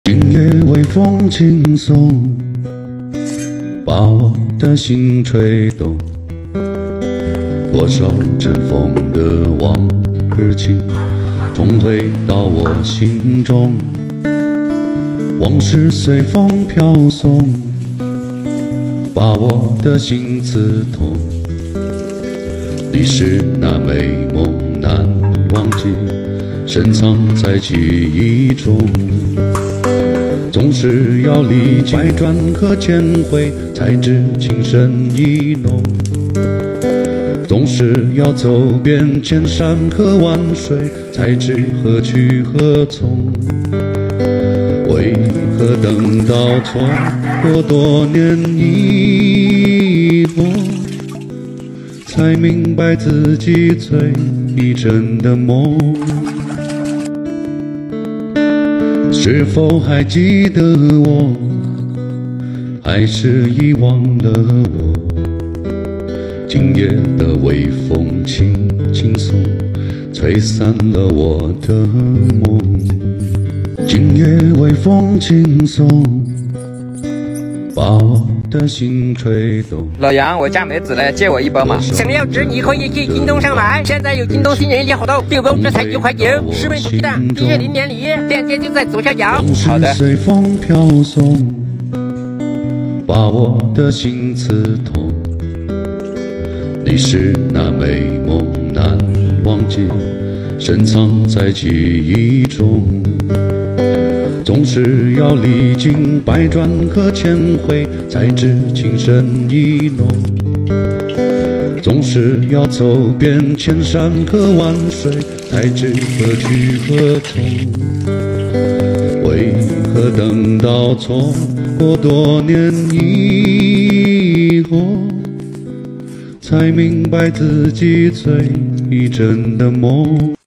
今夜微风轻送，把我的心吹动。多少尘封的往日情，重回到我心中。往事随风飘送，把我的心刺痛。你是那美梦难忘记，深藏在记忆中。总是要历经百转和千回，才知情深意浓。总是要走遍千山和万水，才知何去何从。为何等到错过多年以后，才明白自己最逼真的梦？是否还记得我，还是遗忘了我？今夜的微风轻轻送，吹散了我的梦。今夜微风轻送，把我的心吹动。 老杨，我家妹子来借我一包嘛。 想要吃你可以去京东上买，现在有京东新年夜活动，6公这才9块9，10位不记的，1月0年礼，链接就在左下角。 好的。 随风飘送，把我的心刺痛。你是那美梦难忘记，深藏在记忆中。总是要历经百转和千回，才知情深意浓。总是要走遍千山和万水，才知何去何从。为何等到错过多年以后，才明白自己最逼真的梦？